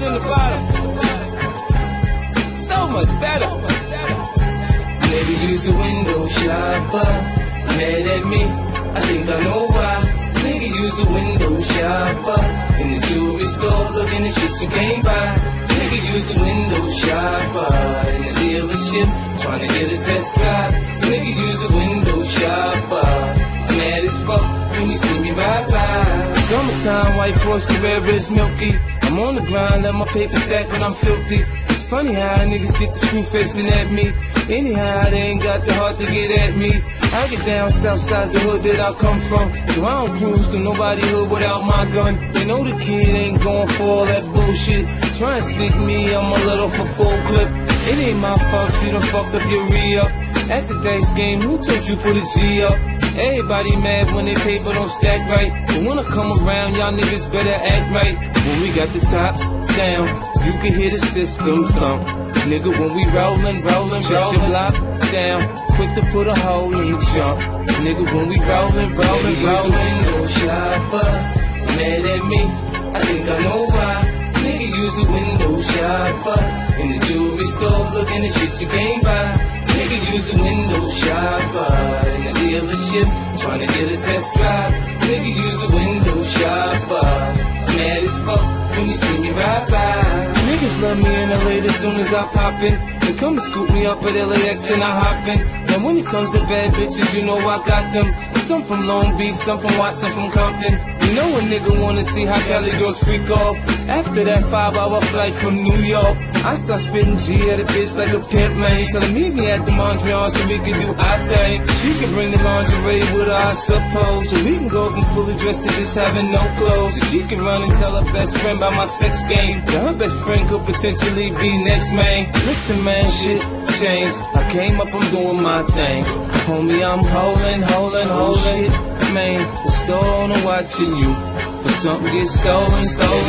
living in the bottom. So much better. Maybe use a window shopper. Mad at me, I think I know why. Nigga use a window shopper. In the jewelry store looking at shit you can't buy. Nigga use a window shopper. In the dealership trying to get a test drive. Nigga use a window shopper. Mad as fuck when you see me ride by. Summertime, white Porsche Carrera is milky. I'm on the grind, let my paper stack when I'm filthy. It's funny how niggas get the screw facing at me. Anyhow, they ain't got the heart to get at me. I get down south side the hood that I come from. So I don't cruise to nobody hood without my gun. They know the kid ain't going for all that bullshit. Try and stick me, I'm a little for full clip. It ain't my fault you done fucked up your re-up. At the dice game, who told you put a G up? Everybody mad when they paper don't stack right. But when I come around, y'all niggas better act right. When we got the tops down, you can hear the system thump. Nigga, when we rollin', shut your block down. Quick to put a hole in your jump. Nigga, when we rollin'. Use a window shopper. Mad at me, I think I know why. Nigga, use a window shopper. In the jewelry store looking at shit you can't buy. Nigga, use a window shopper. In the dealership trying to get a test drive. Nigga, use a window shopper. Mad as fuck when you see me ride by. Niggas love me in LA as soon as I pop in. They come and scoop me up at LAX and I hop in. Now when it comes to bad bitches, you know I got them. Some from Long Beach, some from Watson, from Compton. You know a nigga wanna see how Cali girls freak off. After that 5-hour flight from New York, I start spitting G at a bitch like a pimp, man. Tell her meet me at the Mondrian so we can do our thing. She can bring the lingerie with her, I suppose. So we can go from fully dressed to just having no clothes. So she can run and tell her best friend about my sex game. Now her best friend could potentially be next, man. Listen, man, shit changed. I came up, I'm doing my thing. Homie, I'm holding, shit, man. The store owner watching you. For something get stolen.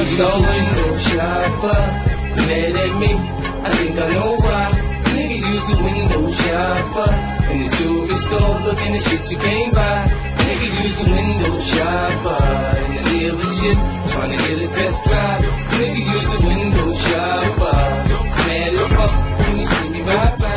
Window shopper. Mad at me, I think I know why. Nigga use a window shopper. In the jewelry store looking at shit you can't buy. Nigga use a window shopper. In the dealership trying to get a test drive. Nigga use a window shopper. Mad as fuck when you see me ride by.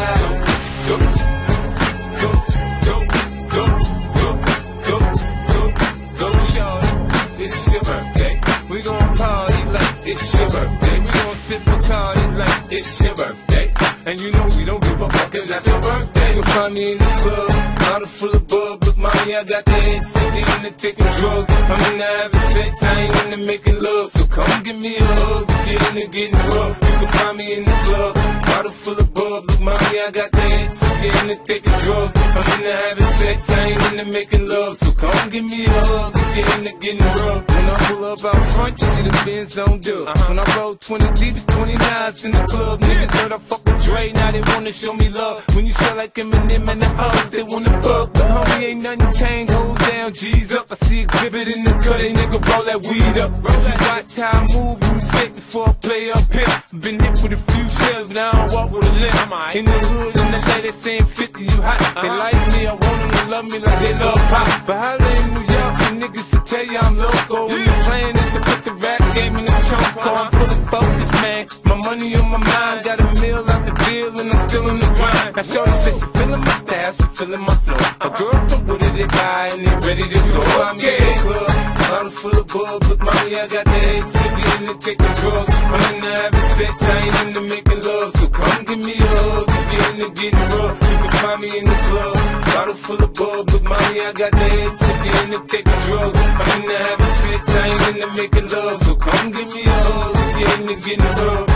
It's your birthday. We gon' party like it's your birthday. We gon' sip Bacardi like it's your birthday. And you know we don't give a fuck 'cause that's your birthday. You'll find me in the club, bottle full of bub. Look, mommy, I got the head sick, into taking drugs. I'm into having sex, I ain't into making love. So come give me a hug, get into getting rough. You can find me in the club, bottle full of bub. Look, mommy, I got the head sick, into taking drugs. I'm into having sex, I ain't into making love. So come give me a hug, get into getting rough. When I pull up out front, you see the Benz on dub. When I roll 20 deep, it's 29s in the club. Niggas heard I fuck with Dre, now they wanna show me love. When you sell like Eminem and the O's, they wanna fuck. But homie, ain't nothing changed, hold down, G's up. I see exhibit in the cut, they nigga roll that weed up. Watch how I move, you mistake before I play up here. Been hit with a few shells, but I don't walk with a limp. In the hood, in the lady saying 50, you hot. They like me, I want them to love me like they love pop. But holla in New York, the niggas will tell you I'm loco. When the plan is to put the rap game in the choke. I'm full of focus, man. My money on my mind, got a meal out the deal and I'm still in the grind. Now shorty says she feeling my style, she feeling my flow. A girl from Wooded, they buy and they ready to go. I'm in the club, bottle full of bub. Look, mommy, I got the head sippy in the taking drugs. I'm into having sex, I ain't into making love. So come give me a hug, get into getting rough. You can find me in the club, bottle full of bub. Look, mommy, I got the head sippy in the taking drugs. I'm into having sex, I ain't into making love. So come give me a hug, get into getting rough.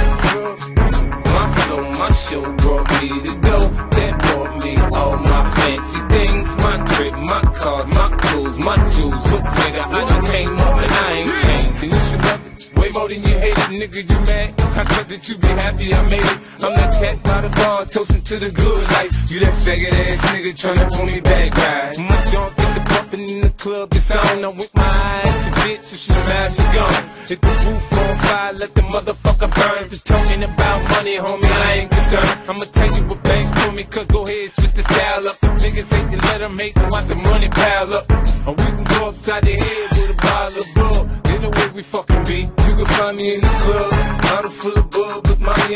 My flow, my show brought me to go. That brought me all my fancy things. My drip, my cars, my clothes, my jewels. Look, nigga, I done came up and I ain't changed. And you should love it way more than you hate it, nigga, you mad? I thought that you be happy I made it. I'm that cat by the bar, toasting to the good life. You that faggot ass nigga tryna pull me back, right? My junk get the bumpin' in the club, it's on. I'm with my eye at your bitch, if she smash, she gone. If the roof on fire, let the motherfucker burn. If you're talking about money, homie, I ain't concerned. I'ma tell you what banks told me, cause go ahead, switch the style up. If niggas hate to let them hate, then watch the money pile up. Or we can go upside the head with a bottle of bull. You know where we fucking be. You can find me in the club, bottle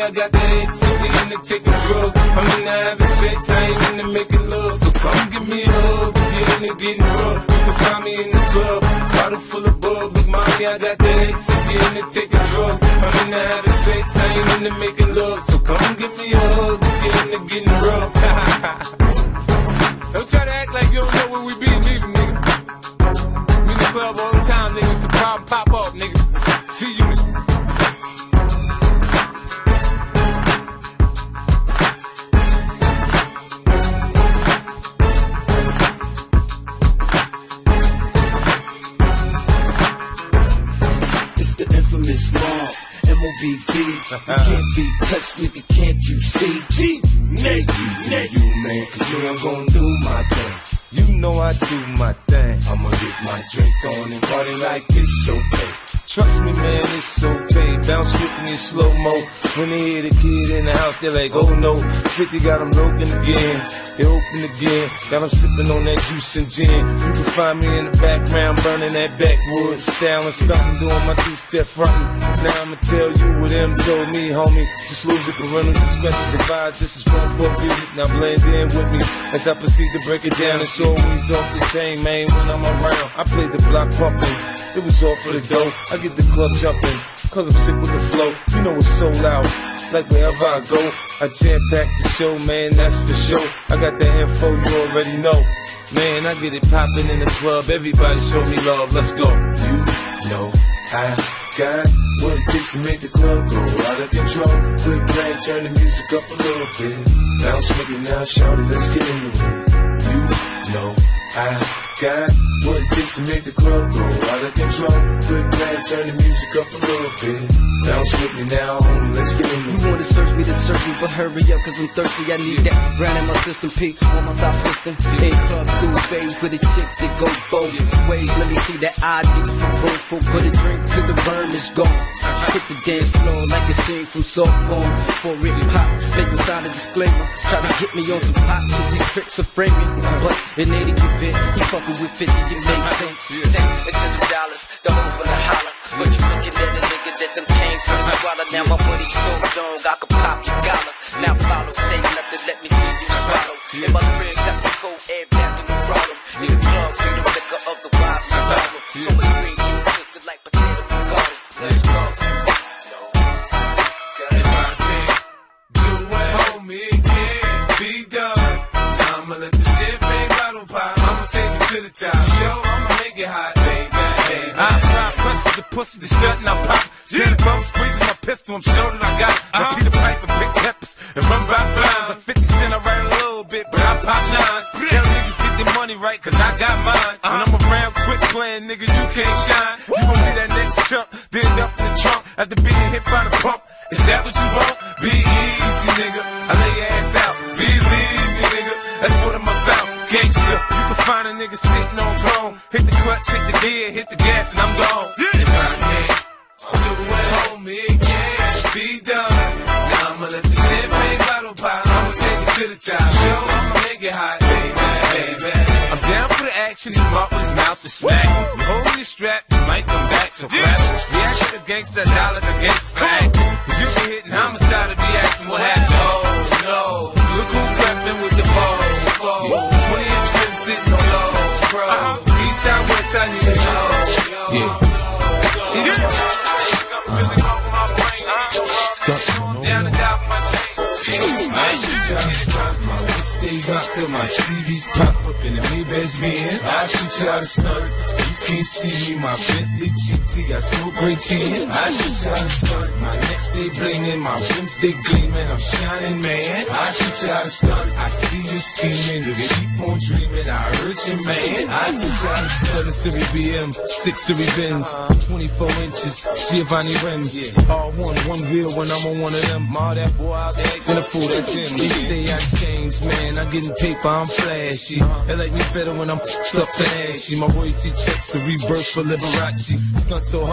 I got the X, so we into taking drugs. I'm into having sex, I ain't into making love. So come give me a hug, get into getting rough. You can find me in the club, bottle full of bug. Look, mommy, I got the X, so we into taking drugs. I'm into having sex, I ain't into making love. So come give me a hug, get into getting rough. Don't try to act like you don't know where we be, neither, nigga. We in the club all the time, nigga. It's a problem, pop up, nigga. G-Unit. It's the infamous mob, M.O.B.B. You can't be touched, nigga, can't you see? G-Nate, you man, cause me, I'm gon' do my thing. You know I do my thing. I'ma get my drink on and party like it's okay. Trust me, man, it's okay. Bounce with me in slow-mo. When they hear the kid in the house, they're like, oh no. 50 got them broken again. They open again. Got them sipping on that juice and gin. You can find me in the background, burning that backwood. Styling, stunting, doing my two-step frontin'. Now I'ma tell you what them told me, homie. Just lose the parental discretion advised. This is grown for music. Now blend in with me as I proceed to break it down. It's always off the chain, man, when I'm around. I play the block pumping. It was all for the dough. I get the club jumping, cause I'm sick with the flow. You know it's so loud, like wherever I go. I jam-pack the show, man, that's for sure. I got the info, you already know. Man, I get it popping in the club. Everybody show me love, let's go. You know I got what it takes to make the club go out of control. Quick bang, turn the music up a little bit. Bounce with me now, shout it, let's get into it. You know I got what it takes to make the club go out of control. Quick bang, turn the music up a little bit. Bounce with me now, homie, let's get into it. You wanna search me to search me, but hurry up, cause I'm thirsty. I need that brand in my system, P on my side twisting. A club through phase with a chick that go both ways. Let me see that ID for both. Put a drink till the burn is gone. Hit the dance floor like a scene from soft porn. Before it pop, make them sign a disclaimer. Try to get me on some pots and these tricks are framing. But in any event, he fucking with 50, it makes sense. Cents into the dollars, the hoes wanna holler. But you looking at a nigga that done came from the squalor. Now my money's so long, I can pop your collar. Now follow, say nothing, let me see you swallow. In my crib, got the cold air back in the bottle. In the club, free the liquor of the wise and startle. So much green, keep it twisted like potato and garden. Let's go. If I can't do it, homie, it can't be done. Now I'ma let the champagne bottle pop. I'ma take it to the top. Show, I'ma make it hot, baby. I apply pressure to pussy, the stunt, I pop. Stand above, squeezing my pistol, I'm sure that I got it. Repeat the pipe and pick peppers and run rock lines. Like 50 Cent, I write a little bit, but I pop nines. Tell niggas get their money right, cause I got mine. When I'm around quick playing, nigga, you can't shine. You gon' be that next chump, then up in the trunk after being hit by the pump. Is that what you want? Be easy, nigga. I lay your ass out. Believe me, nigga. That's what I'm about. Gangsta, you can find a nigga sitting on throne. Hit the clutch, hit the gear, hit the gas, and I'm gone. If I can't do it, homie, it can't be done. Now I'ma let the champagne bottle pop. I'ma take it to the top. Show, I'ma make it hot, baby. I'm down for the action, he's smart with his mouth to smack. You hold your strap, you might come back, so clap. React like a gangster, die like a gangster fag. Cause you be hitting homicide to be asking what happened. Oh no, look who crept in with the ball. 20-inch rim sitting on low, bro. East side, west side, you know. Yeah. Down and down my chain. Stay rocked till my TVs pop up in the Maybach Benz. I shoot y'all to stunt. You can't see me, my Bentley GT got smoke great tin. I shoot y'all to stunt. My neck stay blingin', my rims stay gleamin'. I'm shining, man. I shoot y'all to stunt. I see you scheming, you keep on dreaming. I heard you, man. I shoot y'all to stunt. 7 Series BM, 6 Series Benz, 24 inches, Giovanni rims. R1, one wheel when I'm on one of them. All that boy out there acting a fool, that's him. They say I changed, man. I'm getting paper, I'm flashy. They like me better when I'm up and ashy. My royalty checks the rebirth for Liberace. Stunt so hard,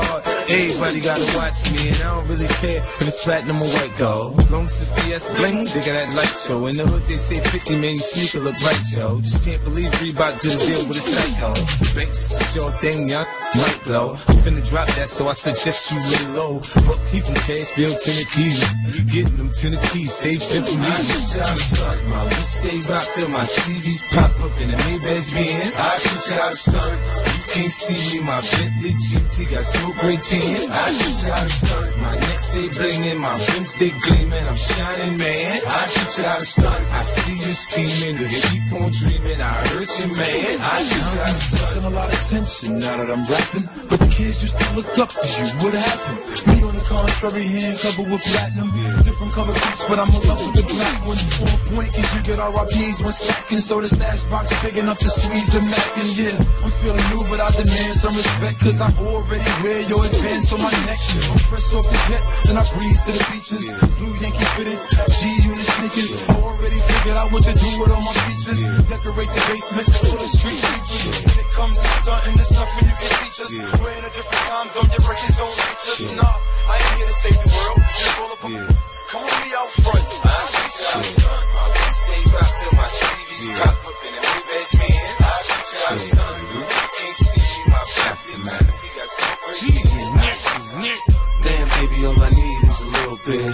Everybody gotta watch me, and I don't really care if it's platinum or white gold. Long as it's VS bling, they got that light show. In the hood they say 50, man, you sneaker look right, yo. Just can't believe Reebok did a deal with a psycho. Banks is a sure thing, y'all might blow. I'm finna drop that, so I suggest you lay low. But he from Cashville, Tennessee. You getting them Tennessee, save 10 for me. I shoot y'all to start, my wrist stay rocked till my TVs pop up in the Maybach's Benz. I shoot y'all to start, you can't see me, my Bentley GT got so great tin. I shoot y'all to start, my neck stay blingin', my rims they gleamin', I'm shining, man. I shoot y'all to start, I see you scheming, you keep on dreaming, I hurt you, man. I shoot y'all to start. A lot of tension now that I'm rapping, but the kids used to look up to you. What happened? Me on the contrary, hand covered with platinum. Different color beats, but I'm in love with the black one. On point, cause you get RIPs when slacking. So the stash box big enough to squeeze the Mac. And yeah, I'm feeling new, but I demand some respect, cause I already wear your advance on my neck. I'm fresh off the jet, then I breeze to the beaches. Blue Yankee fitted, G-Unit sneakers. Already figured out what to do with all my features. Decorate the basement for the street sweepers. When it comes to stunting, there's nothing you can teach us. We're in a different time zone, your records don't reach us. Nah, I ain't here to save the world. It's all about come on me out front. I shoot y'all to start, my wrist stay rocked till my TVs pop up in the Maybach's Benz. I shoot y'all to start, you can't see me, my Bentley GT got so great tin. Damn, baby, all I need is a little bit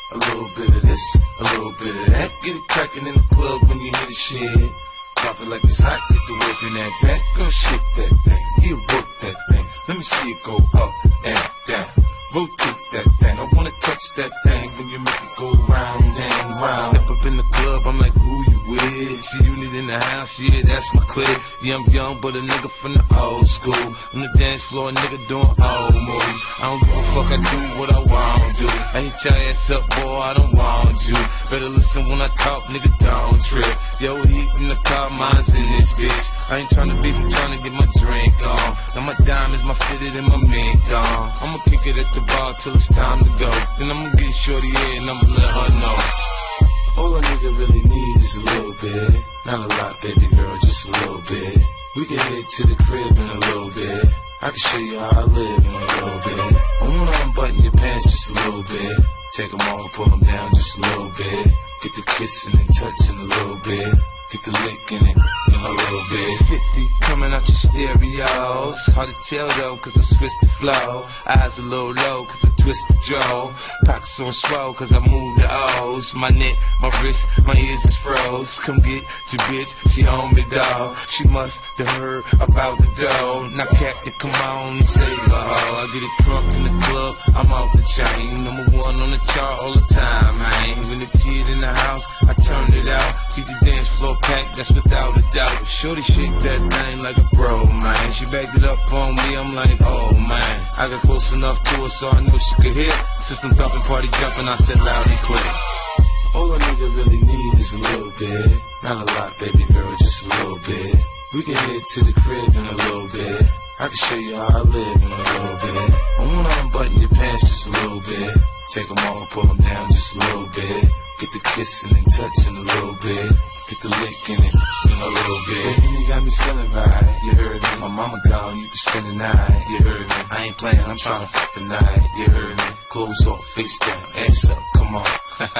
of this, a little bit of that. Get it crackin' in the club when you hear the shit. Drop it like it's hot, get the work in that back. Girl, shake that thing, you work that thing. Let me see it go up and down. Rotate that thing, I wanna touch that thing when you make it go round and round. Step up in the club, I'm like, who you with? G-Unit in the house, yeah, that's my clique. Yeah, I'm young, but a nigga from the old school. On the dance floor, a nigga doing old moves. I don't give a fuck, I do what I want to. I hit your ass up, boy, I don't want you. Better listen when I talk, nigga, don't trip. Yo, heat in the car, mine's in this bitch. I ain't tryna beef, I'm tryna get my drink on. Now my diamonds, my fitted, and my mink on. I'ma kick it at the bar till it's time to go. Then I'ma get shorty here and I'ma let her know. All a nigga really need is a little bit. Not a lot, baby girl, just a little bit. We can head to the crib in a little bit. I can show you how I live in a little bit. I wanna unbutton your pants just a little bit. Take them off, pull them down just a little bit. Get the kissing and touching a little bit. Get the lick in it in a little bit. 50 coming out your stereos. Hard to tell though, cause I switched the flow. Eyes a little low, cause I twist the jaw. Pockets on swell, cause I move the O's. My neck, my wrist, my ears is froze. Come get your bitch, she on me, dawg. She must have heard about the dough. Now Captain, come on and save her, ho. I get it crunk in the club, I'm off the chain. Number one on the chart all the time, man. When the kid in the house, I turn it out. Keep the dance floor packed, that's without a doubt. Shorty shake that thing like a bro, man. She backed it up on me, I'm like, oh man. I got close enough to her so I knew she could hear. System thumping, party jumping, I said loud and clear. All a nigga really need is a little bit. Not a lot, baby girl, just a little bit. We can head to the crib in a little bit. I can show you how I live in a little bit. I wanna unbutton your pants just a little bit. Take them off, pull them down just a little bit. Get the kissing and touching a little bit. Get the lick in it in a little bit. Baby, you got me feeling right, you heard me. My mama gone, you can spend the night, you heard me. I ain't playing, I'm trying to fuck the night, you heard me. Clothes off, face down, ass up, come on.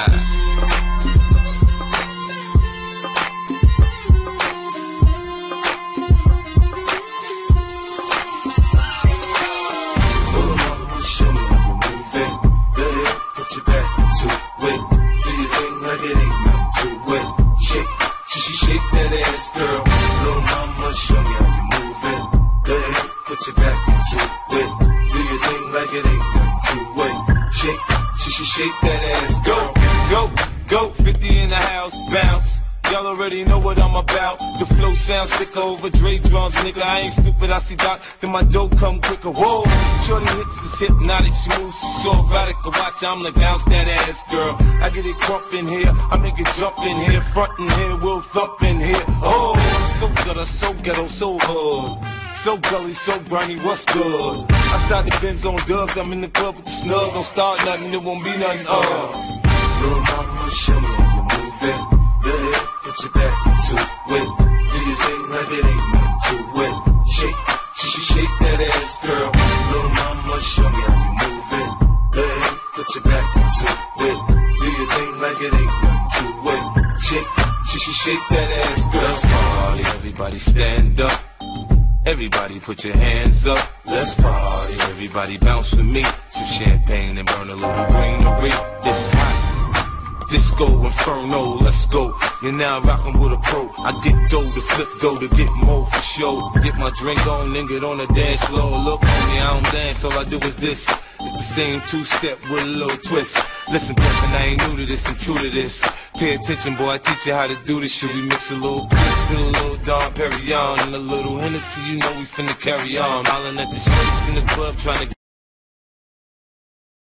Show me how you move it. Go ahead, put your back into it. Do your thing like it ain't nothing to it. Shake that ass, girl. Little mama, show me how you move it. Go ahead, put your back into it. Do your thing like it ain't nothing to it. Shake that ass, go, 50 in the house, bounce. Y'all already know what I'm about. The flow sounds sicker over Dre drums, nigga. I ain't stupid, I see Doc, then my dough come quicker. Whoa, shorty hips is hypnotic, she moves, she's so erotic. I watch her, I'm like, bounce that ass, girl. I get it crump in here, I make it jump in here, front in here, we'll thump in here. Oh, I'm so good, I'm so ghetto, so hood. So gully, so grimy, what's good? Outside the Benz on dubs, I'm in the club with the snug. Don't start nothing, it won't be nothing, Little mama, show me how you move it. Go ahead, put your back into it. Do your thing like it ain't nothing to it. Shake that ass, girl. Little mama, show me how your back into it. Do your thing like it ain't nothing to it. Shake that ass, girl. Let's party, everybody stand up. Everybody put your hands up. Let's party, everybody bounce with me. Some champagne and burn a little greenery. It's hot. Disco Inferno, let's go. You're now rockin' with a pro. I get dough to flip dough to get more for show. Get my drink on and get on the dance floor. Look on me, I don't dance, all I do is this. It's the same two-step with a little twist. Listen, Peppin', I ain't new to this, I'm true to this. Pay attention, boy, I teach you how to do this shit. We mix a little piss with a little Dom Perignon and a little Hennessy, you know we finna carry on. Hollin' at the streets in the club, trying to